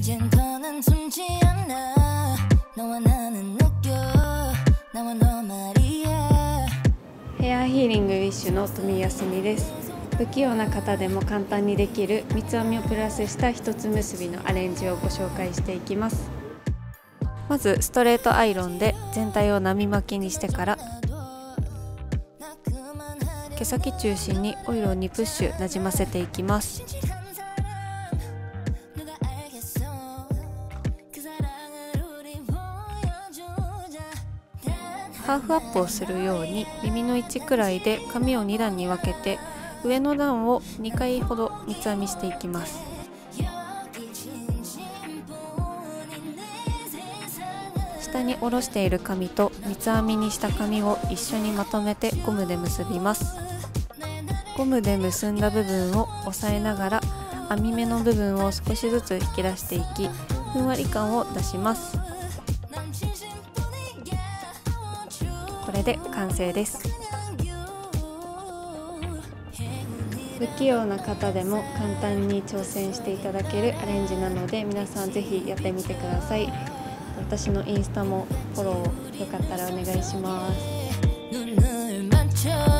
이젠 더는 숨지 않아 너와 나는 느껴 나와 너 말이야 ヘアヒーリングウィッシュの富安美です。不器用な方でも簡単にできる三つ編みをプラスした一つ結びのアレンジをご紹介していきます。まずストレートアイロンで全体を波巻きにしてから毛先中心にオイルを2プッシュなじませていきます。ハーフアップをするように耳の位置くらいで髪を2段に分けて上の段を2回ほど三つ編みしていきます。下に下ろしている髪と三つ編みにした髪を一緒にまとめてゴムで結びます。ゴムで結んだ部分を押さえながら編み目の部分を少しずつ引き出していき、ふんわり感を出します。これで完成です。不器用な方でも簡単に挑戦していただけるアレンジなので、皆さんぜひやってみてください。私のインスタもフォローよかったらお願いします。